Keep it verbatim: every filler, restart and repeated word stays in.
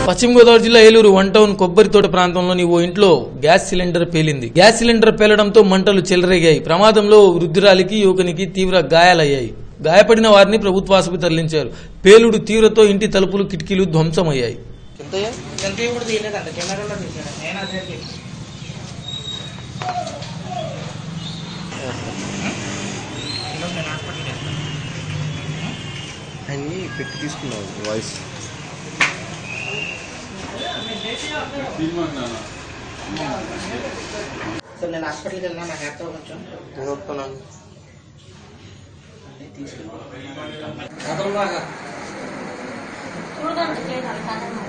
పశ్చిమ గోదావరి జిల్లా Eluru one town కొబ్బరి తోట ప్రాంతంలోని ఓ ఇంట్లో గ్యాస్ సిలిండర్ పేలింది. గ్యాస్ సిలిండర్ పేలడంతో మంటలు చెలరేగాయి. ప్రమాదంలో వృద్ధురాలికి యువకునికి తీవ్ర గాయాలయ్యాయి. గాయపడిన వారిని ప్రభుత్వ ఆసుపత్రికి తరలించారు. పేలుడు తీవ్రతో ఇంటి తలుపులు కిటికీలు ధ్వంసమయ్యాయి. పెట్టి తీసుకున్నావు వాయిస్ సార్ నేను హాస్పిటల్కి వెళ్ళినా నాకు హ్యాపీ కొంచెం నేను ఒప్పుకున్నాను. తీసుకెళ్ళి